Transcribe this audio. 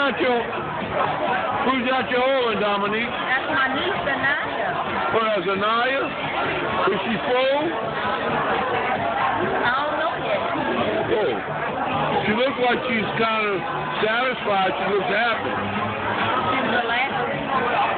Who's got your Owen, Dominique? That's my niece, Anaya. Oh, that's Anaya? Is she full? I don't know yet. Oh. She looks like she's kind of satisfied. She looks happy. She's the last.